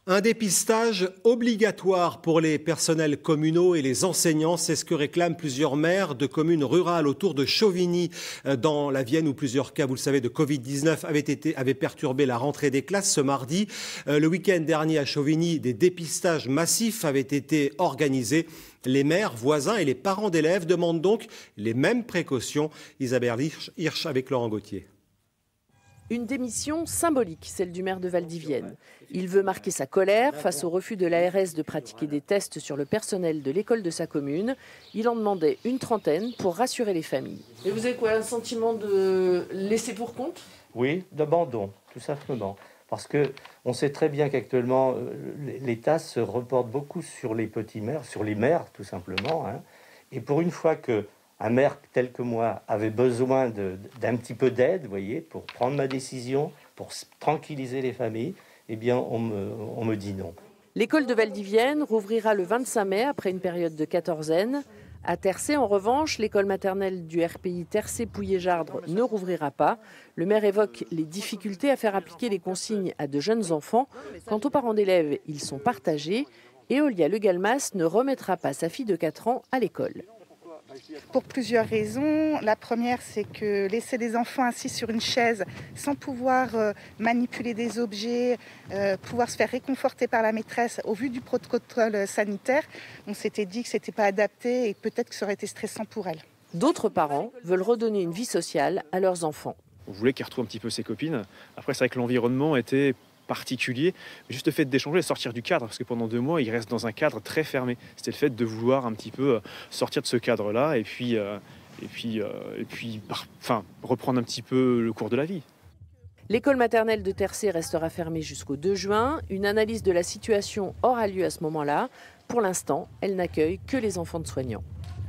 Un dépistage obligatoire pour les personnels communaux et les enseignants, c'est ce que réclament plusieurs maires de communes rurales autour de Chauvigny dans la Vienne où plusieurs cas, vous le savez, de Covid-19 avaient perturbé la rentrée des classes ce mardi. Le week-end dernier à Chauvigny, des dépistages massifs avaient été organisés. Les maires, voisins et les parents d'élèves demandent donc les mêmes précautions. Isabelle Hirsch avec Laurent Gauthier. Une démission symbolique, celle du maire de Valdivienne. Il veut marquer sa colère face au refus de l'ARS de pratiquer des tests sur le personnel de l'école de sa commune. Il en demandait une trentaine pour rassurer les familles. Et vous avez quoi, un sentiment de laisser pour compte? Oui, d'abandon, tout simplement. Parce qu'on sait très bien qu'actuellement, l'État se reporte beaucoup sur les petits maires, sur les maires tout simplement. Et pour une fois qu'un maire tel que moi avait besoin d'un petit peu d'aide, vous voyez, pour prendre ma décision, pour tranquilliser les familles, eh bien, on me dit non. L'école de Valdivienne rouvrira le 25 mai après une période de quatorzaine. À Tercé, en revanche, l'école maternelle du RPI Tercé-Pouillet-Jardre ne rouvrira pas. Le maire évoque les difficultés à faire appliquer les consignes à de jeunes enfants. Quant aux parents d'élèves, ils sont partagés. Eolia Le Galmas ne remettra pas sa fille de 4 ans à l'école. Pour plusieurs raisons. La première, c'est que laisser des enfants assis sur une chaise sans pouvoir manipuler des objets, pouvoir se faire réconforter par la maîtresse au vu du protocole sanitaire, on s'était dit que ce n'était pas adapté et peut-être que ça aurait été stressant pour elle. D'autres parents veulent redonner une vie sociale à leurs enfants. On voulait qu'il retrouve un petit peu ses copines. Après, c'est vrai que l'environnement était particulier, juste le fait d'échanger et sortir du cadre, parce que pendant 2 mois, il reste dans un cadre très fermé. C'était le fait de vouloir un petit peu sortir de ce cadre-là et puis reprendre un petit peu le cours de la vie. L'école maternelle de Tercé restera fermée jusqu'au 2 juin. Une analyse de la situation aura lieu à ce moment-là. Pour l'instant, elle n'accueille que les enfants de soignants.